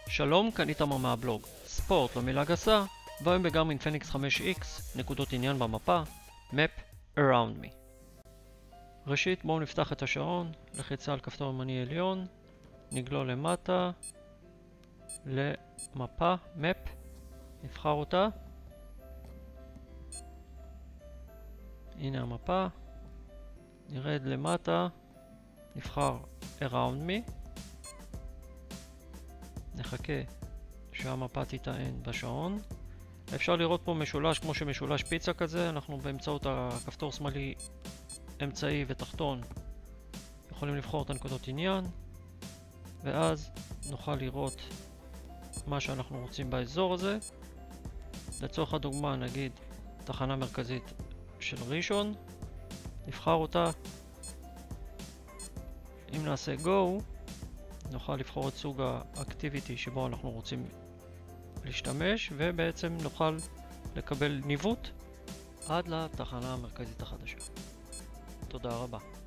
שלום, כאן איתמר מהבלוג. ספורט, לא מילה גסה, והיום בגרמין פניקס 5X, נקודות עניין במפה, Map Around Me. ראשית, בואו נפתח את השעון, לחיצה על כפתור ימני עליון, נגלול למטה, למפה, Map, נבחר אותה. הנה המפה, נרד למטה, נבחר Around Me, נחכה שהמפה תיטען בשעון. אפשר לראות פה משולש כמו שמשולש פיצה כזה, אנחנו באמצעות הכפתור שמאלי אמצעי ותחתון יכולים לבחור את הנקודות עניין, ואז נוכל לראות מה שאנחנו רוצים באזור הזה. לצורך הדוגמה נגיד תחנה מרכזית של ראשון, נבחר אותה. אם נעשה Go נוכל לבחור את סוג האקטיביטי שבו אנחנו רוצים להשתמש, ובעצם נוכל לקבל ניווט עד לתחנה המרכזית החדשה. תודה רבה.